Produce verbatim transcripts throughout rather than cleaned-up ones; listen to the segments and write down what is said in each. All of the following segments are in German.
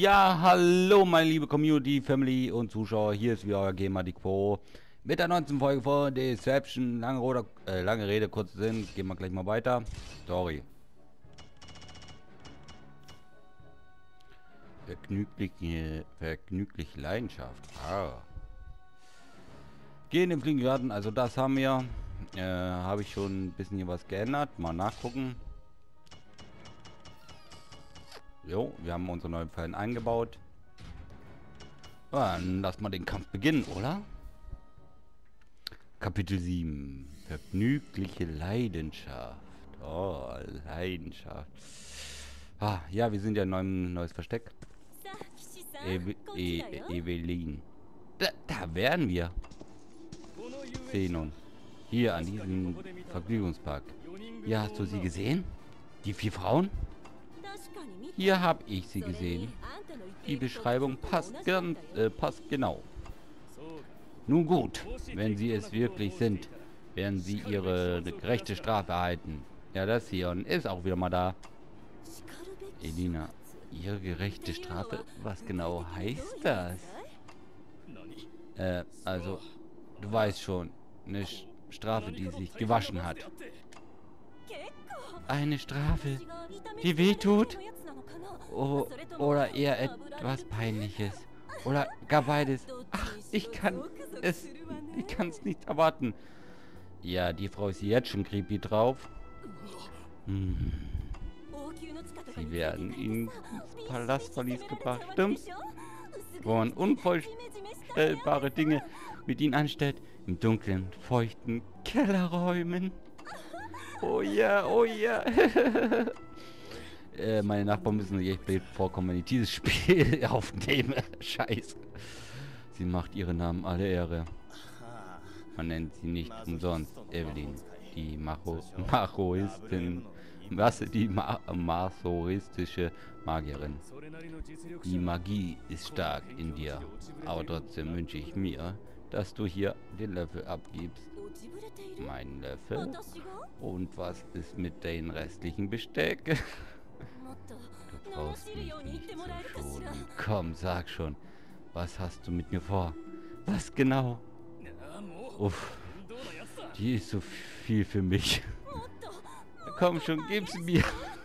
Ja, hallo meine liebe Community, Family und Zuschauer, hier ist wieder euer GamerDickPro mit der neunten Folge von Deception. Lange, Rede, äh, lange Rede, kurzer Sinn, gehen wir gleich mal weiter. Story. Vergnügliche, vergnügliche Leidenschaft. Ah. Gehen im Fliegenden Garten, also das haben wir. Äh, habe ich schon ein bisschen hier was geändert. Mal nachgucken. Jo, wir haben unsere neuen Pfeilen eingebaut. Dann lass mal den Kampf beginnen, oder? Kapitel sieben. Vergnügliche Leidenschaft. Oh, Leidenschaft. Ah, ja, wir sind ja in einem neues Versteck. Ev e Evelyn. Da, da wären wir. Zenon. Hier an diesem Vergnügungspark. Hier hast du sie gesehen? Die vier Frauen? Hier habe ich sie gesehen. Die Beschreibung passt, ganz, äh, passt genau. Nun gut, wenn sie es wirklich sind, werden sie ihre gerechte Strafe erhalten. Ja, das hier und ist auch wieder mal da. Elina, ihre gerechte Strafe? Was genau heißt das? Äh, also, du weißt schon, eine Strafe, die sich gewaschen hat. Eine Strafe, die wehtut? Oh, oder eher etwas Peinliches. Oder gar beides. Ach, ich kann es... Ich kann es nicht erwarten. Ja, die Frau ist jetzt schon creepy drauf. Hm. Sie werden ins Palastverlies gebracht, stimmt's? Wo man unvorstellbare Dinge mit ihnen anstellt. Im dunklen, feuchten Kellerräumen. Oh ja, oh ja. äh, meine Nachbarn müssen sich echt blöd vorkommen, wenn ich dieses Spiel aufnehme. Scheiße. Sie macht ihren Namen alle Ehre. Man nennt sie nicht umsonst Evelyn. Die Macho Machoistin. Was? Die Ma masoistische Magierin. Die Magie ist stark in dir. Aber trotzdem wünsche ich mir, dass du hier den Löffel abgibst. Mein Löffel? Und was ist mit den restlichen Besteck? Du brauchst mich nicht zu schonen. Komm, sag schon. Was hast du mit mir vor? Was genau? Uff. Die ist so viel für mich. Komm schon, gib's mir.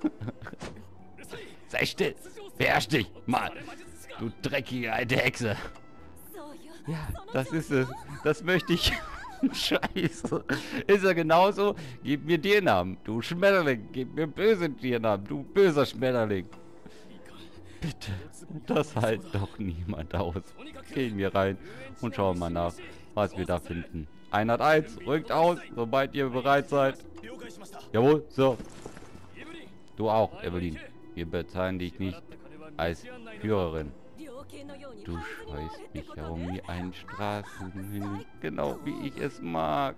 Sei still. Beherrsch dich. Mal. Du dreckige alte Hexe. Ja, das ist es. Das möchte ich. Scheiße. Ist er genauso? Gib mir Tiernamen. Du Schmetterling. Gib mir böse Tiernamen. Du böser Schmetterling. Bitte. Das hält doch niemand aus. Gehen wir rein und schauen mal nach, was wir da finden. hunderteins. Rückt aus, sobald ihr bereit seid. Jawohl, so. Du auch, Evelyn. Wir bezahlen dich nicht als Führerin. Du scheußt mich herum wie ein Straßenhund, genau wie ich es mag.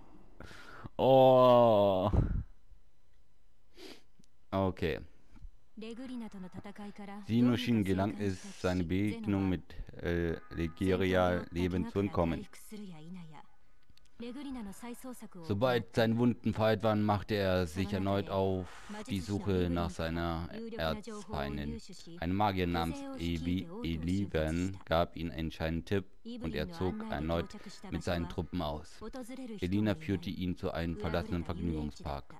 Oh. Okay. Zenoshin gelang es, seine Begegnung mit äh, Legeria lebend zu entkommen. Sobald seine Wunden verheilt waren, machte er sich erneut auf die Suche nach seiner Erzfeindin. Eine Magierin namens Evi Eleven gab ihm einen entscheidenden Tipp und er zog erneut mit seinen Truppen aus. Elina führte ihn zu einem verlassenen Vergnügungspark.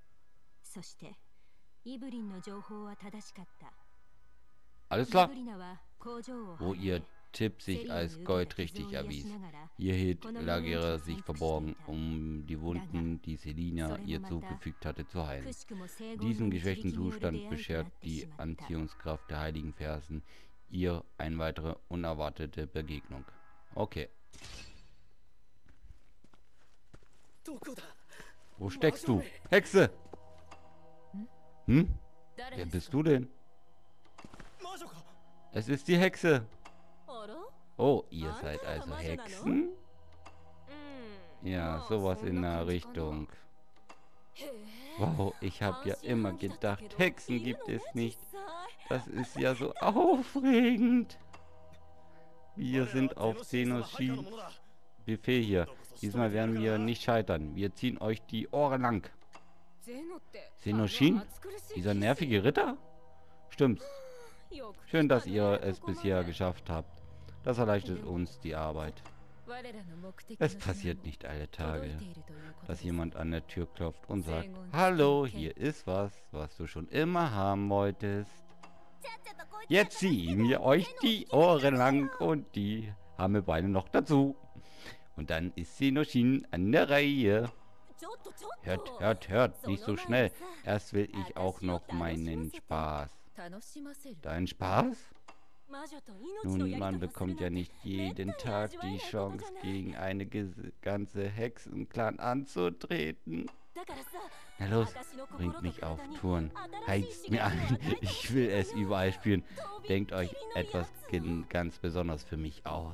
Alles klar, wo ihr Tipp sich als goldrichtig erwies. Hier hielt Legeria sich verborgen, um die Wunden, die Selina ihr zugefügt hatte, zu heilen. Diesen geschwächten Zustand beschert die Anziehungskraft der heiligen Versen ihr eine weitere unerwartete Begegnung. Okay. Wo steckst du? Hexe! Hm? Wer bist du denn? Es ist die Hexe. Oh, ihr seid also Hexen? Ja, sowas in der Richtung. Wow, ich habe ja immer gedacht, Hexen gibt es nicht. Das ist ja so aufregend. Wir sind auf Zenoshin Befehl hier. Diesmal werden wir nicht scheitern. Wir ziehen euch die Ohren lang. Zenoshin? Dieser nervige Ritter? Stimmt. Schön, dass ihr es bisher geschafft habt. Das erleichtert uns die Arbeit. Es passiert nicht alle Tage, dass jemand an der Tür klopft und sagt, hallo, hier ist was, was du schon immer haben wolltest. Jetzt ziehen wir euch die Ohren lang und die Hammelbeine noch dazu. Und dann ist Senoshin an der Reihe. Hört, hört, hört, nicht so schnell. Erst will ich auch noch meinen Spaß. Dein Spaß? Nun, man bekommt ja nicht jeden Tag die Chance, gegen eine ganze Hexenclan anzutreten. Na los, bringt mich auf Touren. Heizt mir an. Ich will es überall spielen. Denkt euch etwas ganz besonders für mich aus.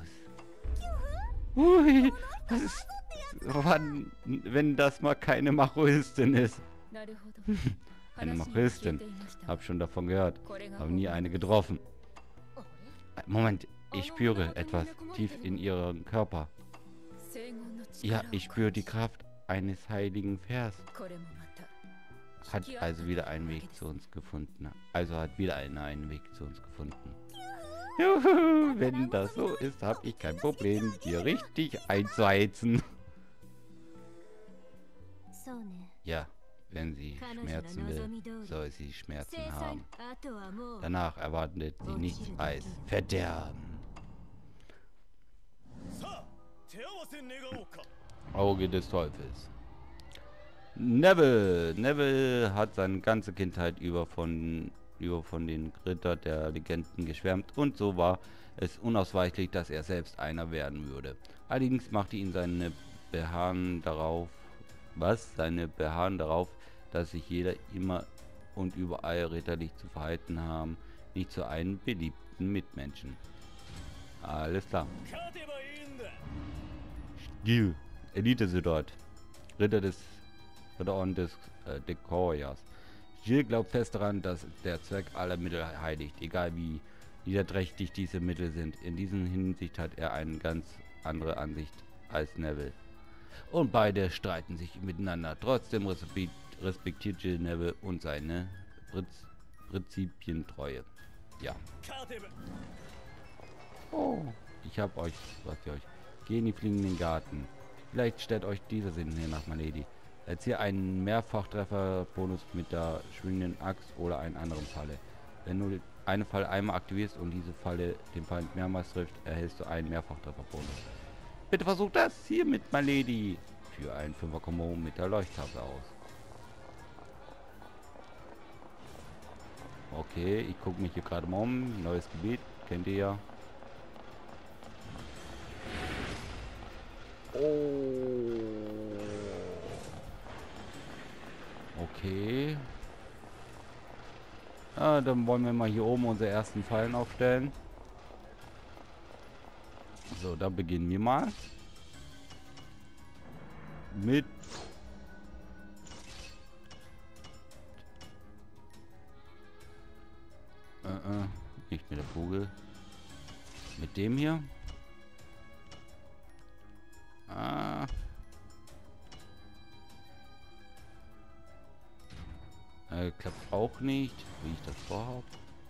Ui, was ist... Wann, wenn das mal keine Machoistin ist. Eine Machoistin. Hab schon davon gehört. Habe nie eine getroffen. Moment, ich spüre etwas tief in ihrem Körper. Ja, ich spüre die Kraft eines heiligen Vers. Hat also wieder einen Weg zu uns gefunden. Also hat wieder einer einen Weg zu uns gefunden. Juhu, wenn das so ist, habe ich kein Problem, dir richtig einzuheizen. Ja, wenn sie Schmerzen will, soll sie Schmerzen haben. Danach erwartet sie nichts als Verderben. Auge des Teufels. Neville. Neville hat seine ganze Kindheit über von, über von den Ritter der Legenden geschwärmt und so war es unausweichlich, dass er selbst einer werden würde. Allerdings machte ihn seine Beharren darauf, was seine Beharren darauf, dass sich jeder immer und überall ritterlich zu verhalten haben, nicht zu einem beliebten Mitmenschen. Alles klar. Stil. Elite sind dort. Ritter des Ritterorden des äh, Dekorias. Jill glaubt fest daran, dass der Zweck aller Mittel heiligt, egal wie niederträchtig diese Mittel sind. In dieser Hinsicht hat er eine ganz andere Ansicht als Neville. Und beide streiten sich miteinander. Trotzdem respektiert Jill Neville und seine Prinz Prinzipientreue. Ja. Oh, ich hab euch, was für euch. Geh in die fliegenden Garten. Vielleicht stellt euch dieser Sinn hier nach, my Lady. Erzähl einen Mehrfachtreffer-Bonus mit der schwingenden Axt oder einen anderen Falle. Wenn du eine Falle einmal aktivierst und diese Falle den Feind mehrmals trifft, erhältst du einen Mehrfachtreffer-Bonus. Bitte versuch das hier mit, my Lady. Für ein Fünfer-Kombo mit der Leuchttafel aus. Okay, ich gucke mich hier gerade mal um. Neues Gebiet, kennt ihr ja. Oh. Okay. Ah, dann wollen wir mal hier oben unsere ersten Fallen aufstellen. So, dann beginnen wir mal. Mit... Äh, äh, nicht mit der Kugel. Mit dem hier. Ah. Äh, klappt auch nicht, wie ich das vorhabe.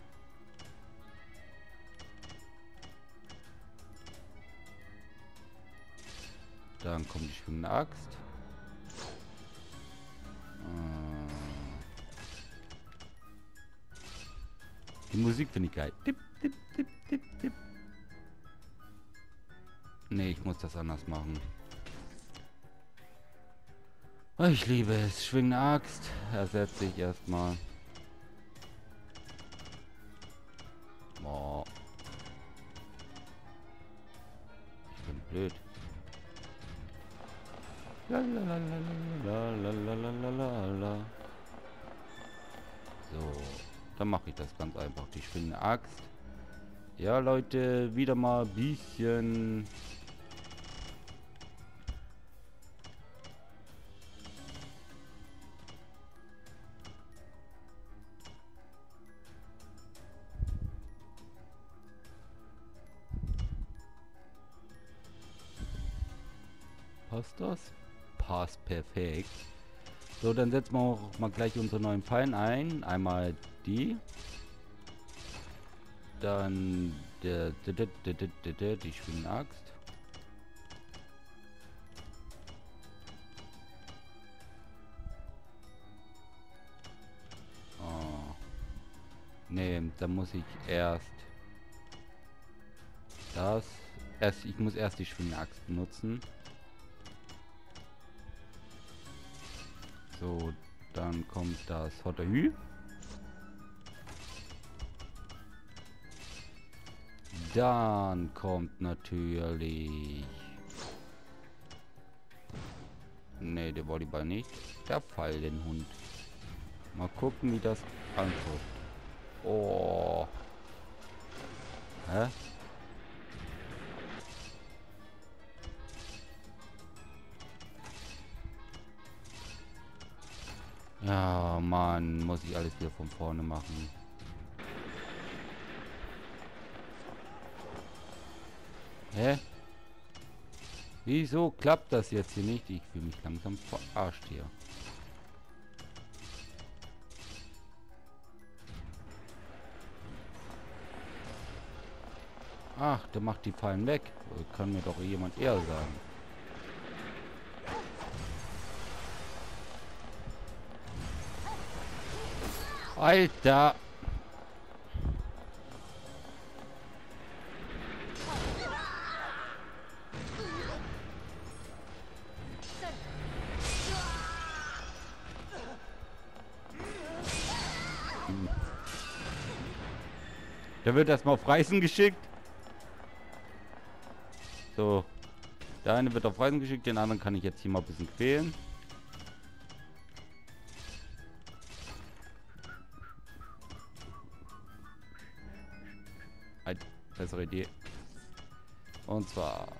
Dann kommt die schwimmende Axt. Äh. Die Musik finde ich geil. Tipp, tipp, tipp, tipp, tipp. Nee, ich muss das anders machen. Ich liebe es. Schwingende Axt. Ersetze ich erstmal. Boah. Ich bin blöd. Lalalala. So. Dann mache ich das ganz einfach. Die schwingende Axt. Ja, Leute, wieder mal ein bisschen... Passt das? Passt perfekt. So, dann setzen wir auch mal gleich unsere neuen Fallen ein. Einmal die. Dann der, der, der, der, der, der, der die Schwingenaxt. Oh. Nee, da muss ich erst das. Erst, ich muss erst die Schwingenaxt benutzen. So, dann kommt das Hotterhü. Dann kommt natürlich... Ne, der Volleyball nicht. Der Pfeil, den Hund. Mal gucken, wie das anguckt. Oh. Hä? Ja, Mann, muss ich alles wieder von vorne machen. Hä? Wieso klappt das jetzt hier nicht? Ich fühle mich langsam verarscht hier. Ach, der macht die Fallen weg. Kann mir doch jemand eher sagen. Alter! Der wird erstmal auf Reisen geschickt. So. Der eine wird auf Reisen geschickt, den anderen kann ich jetzt hier mal ein bisschen quälen. Eine bessere Idee. Und zwar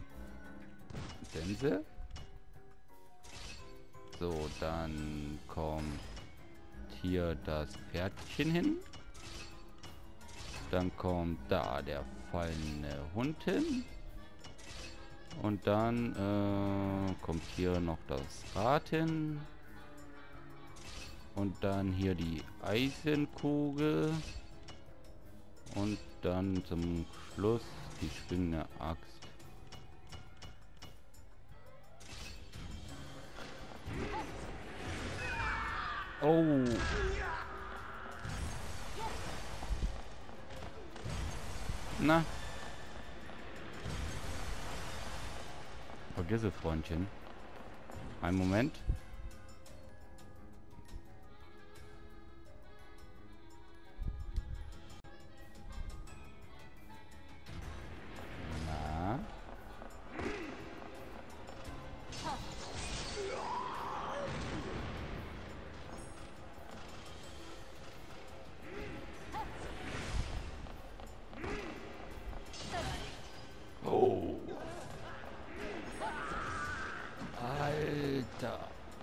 Sense. So, dann kommt hier das Pferdchen hin. Dann kommt da der fallende Hund hin. Und dann äh, kommt hier noch das Rad hin. Und dann hier die Eisenkugel. Und dann zum Schluss die schwingende Axt. Oh. Na. Vergiss es, Freundchen. Einen Moment. Na. Oh. Alter.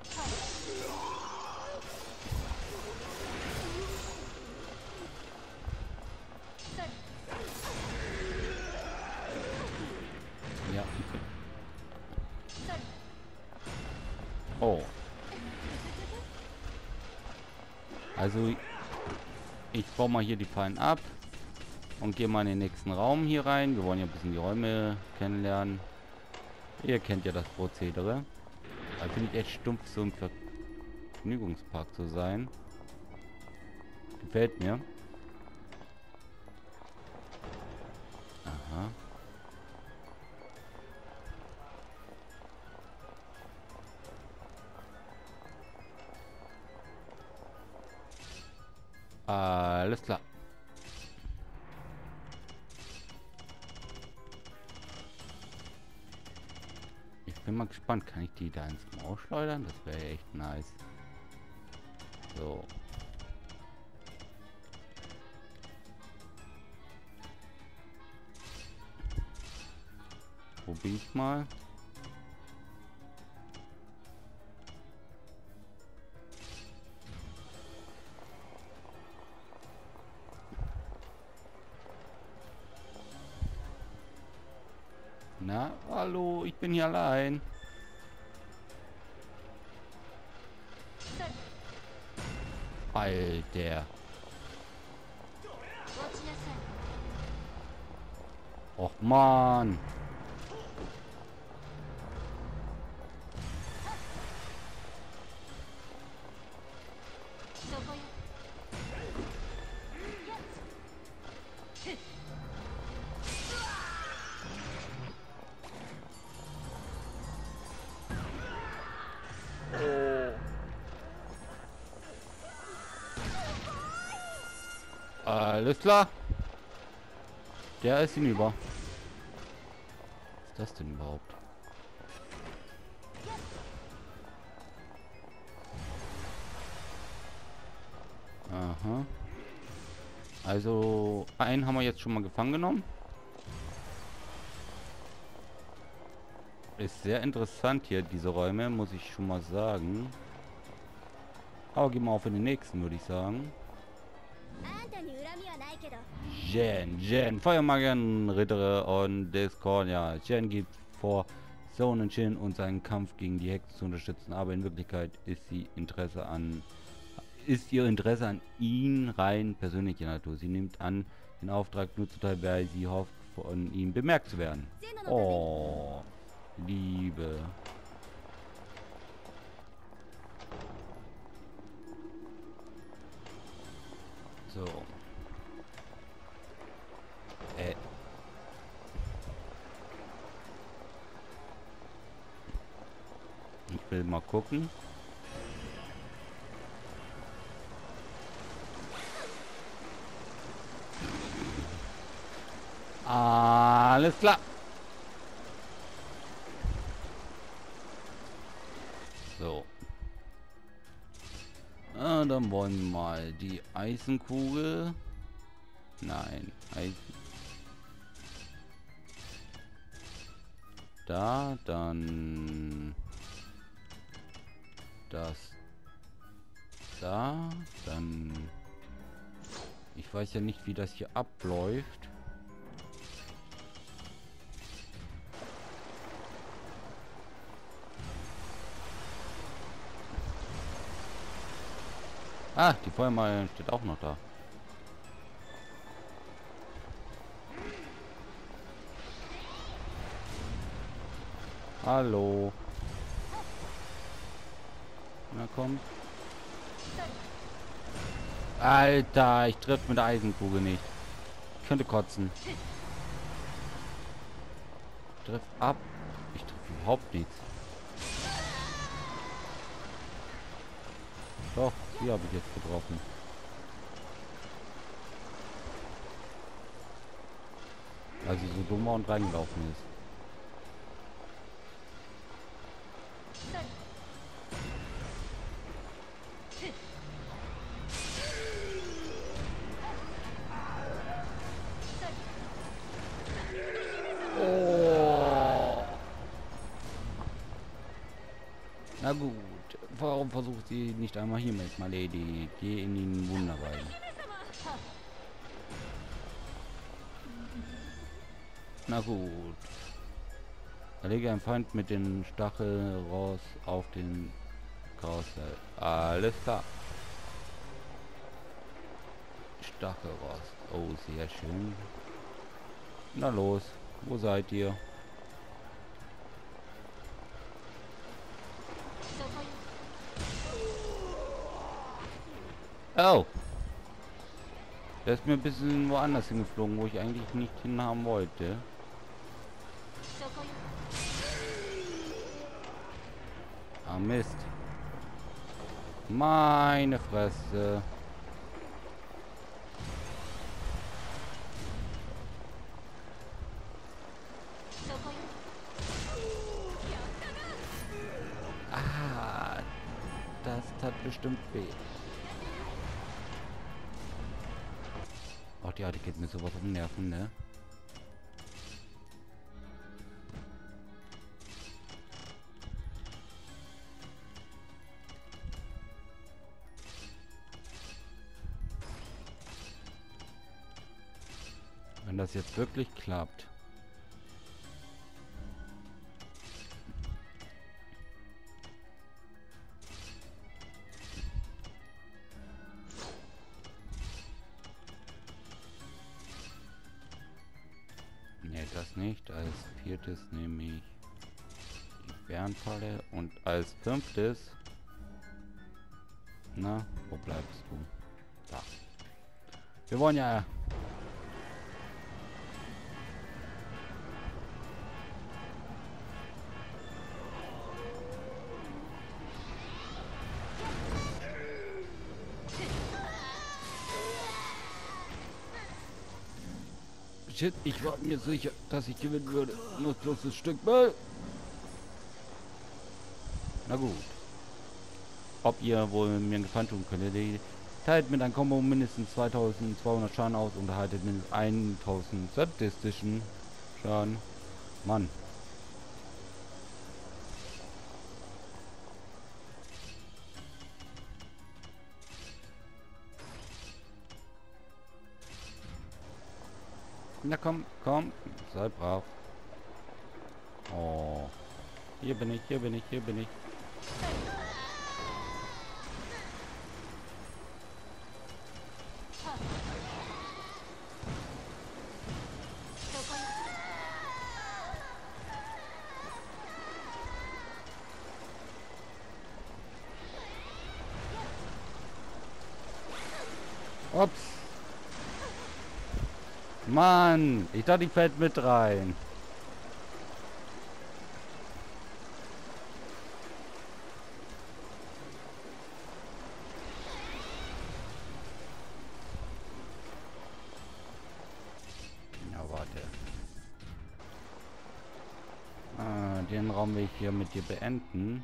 Ja. Oh. Also ich baue mal hier die Fallen ab und gehe mal in den nächsten Raum hier rein. Wir wollen ja ein bisschen die Räume kennenlernen. Ihr kennt ja das Prozedere. Da finde ich echt stumpf, so ein Vergnügungspark zu sein. Gefällt mir. Aha. Alles klar. Ich bin mal gespannt. Kann ich die da ins Maul schleudern? Das wäre echt nice. So. Probier ich mal. Na, hallo, ich bin hier allein. Alter. Och man. Alles klar. Der ist hinüber. Was ist das denn überhaupt? Aha. Also, einen haben wir jetzt schon mal gefangen genommen. Ist sehr interessant hier, diese Räume, muss ich schon mal sagen. Aber gehen wir auf in den nächsten, würde ich sagen. Jen, Jen, Feuermagier, Ritter und Discordia. Jen gibt vor, Sonnen Shin und seinen Kampf gegen die Hexen zu unterstützen, aber in Wirklichkeit ist sie Interesse an ist ihr Interesse an ihn rein persönlicher Natur. Sie nimmt an, den Auftrag nur zuteil, weil sie hofft, von ihm bemerkt zu werden. Oh, Liebe. So. Äh. Ich will mal gucken. Alles klar. So. Ah, dann wollen wir mal die Eisenkugel. Nein, Eisen. Da, dann das da, dann ich weiß ja nicht, wie das hier abläuft. Ah, die Feuermail steht auch noch da. Hallo. Na komm. Alter, ich treffe mit der Eisenkugel nicht. Ich könnte kotzen. Ich treffe ab. Ich treffe überhaupt nichts. Doch, hier habe ich jetzt getroffen. Also so dumm und reingelaufen ist. Oh. Na gut. Warum versucht sie nicht einmal hier mit Maledi? Geh in den Wunderwald. Na gut. Erlege ein Feind mit den Stachelross auf den Karussell. Alles klar. Stachelross. Oh, sehr schön. Na los. Wo seid ihr? Oh. Der ist mir ein bisschen woanders hingeflogen, wo ich eigentlich nicht hinhaben wollte. Ah, Mist. Meine Fresse. Ah, das tat bestimmt weh. Oh, die Art geht mir sowas auf den Nerven, ne? Wenn das jetzt wirklich klappt. viertes nehme ich die Bärenfalle und als fünftes, na, wo bleibst du? Da. Wir wollen ja... Shit, ich war mir sicher, dass ich gewinnen würde. Nur bloß das Stück Müll. Na gut. Ob ihr wohl mir einen Gefallen tun könnt, die teilt mit einem Combo mindestens zweitausendzweihundert Schaden aus und erhaltet mindestens eintausend statistischen Schaden. Mann. Na komm, komm, sei brav. Oh. Hier bin ich, hier bin ich, hier bin ich. Ups. Mann, ich dachte, ich fällt mit rein. Ja, warte. Ah, den Raum will ich hier mit dir beenden.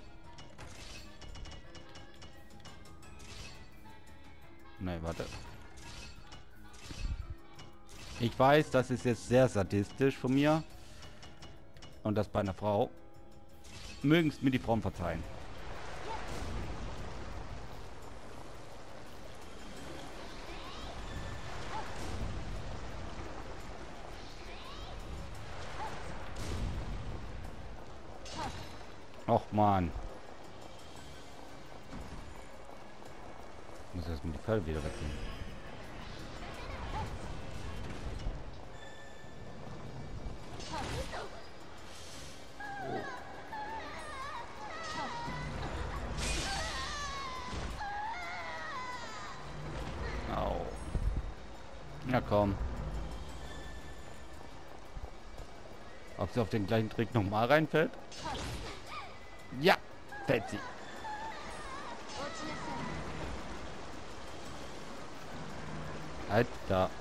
Nein, warte. Ich weiß, das ist jetzt sehr sadistisch von mir. Und das bei einer Frau. Mögen es mir die Frauen verzeihen. Och man. Ich muss erstmal die Pfeile wieder wegnehmen. Na komm. Ob sie auf den gleichen Trick nochmal reinfällt? Ja, fällt sie. Halt da.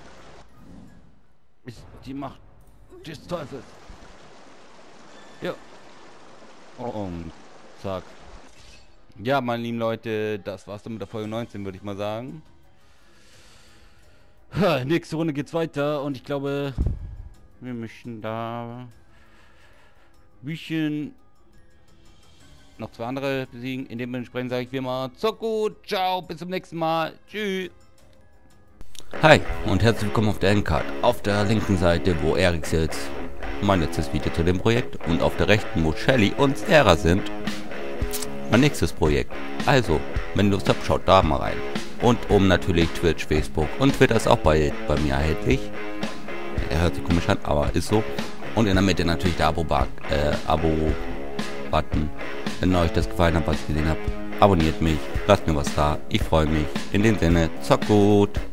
Ist die Macht des Teufels. Ja. Und zack. Ja, meine lieben Leute, das war's dann mit der Folge neunzehn, würde ich mal sagen. Ha, nächste Runde geht's weiter und ich glaube, wir möchten da ein bisschen noch zwei andere besiegen. In dem entsprechend sage ich wie immer, so gut, ciao, bis zum nächsten Mal, tschüss. Hi und herzlich willkommen auf der Endcard. Auf der linken Seite, wo Erik sitzt, mein letztes Video zu dem Projekt und auf der rechten, wo Shelly und Sarah sind, mein nächstes Projekt. Also, wenn ihr Lust habt, schaut da mal rein. Und oben natürlich Twitch, Facebook und Twitter ist auch bei, bei mir erhältlich. Er hört sich komisch an, aber ist so. Und in der Mitte natürlich der Abo-Button. Äh, Abo Wenn euch das gefallen hat, was ich gesehen habe, abonniert mich, lasst mir was da. Ich freue mich. In dem Sinne, zockt gut.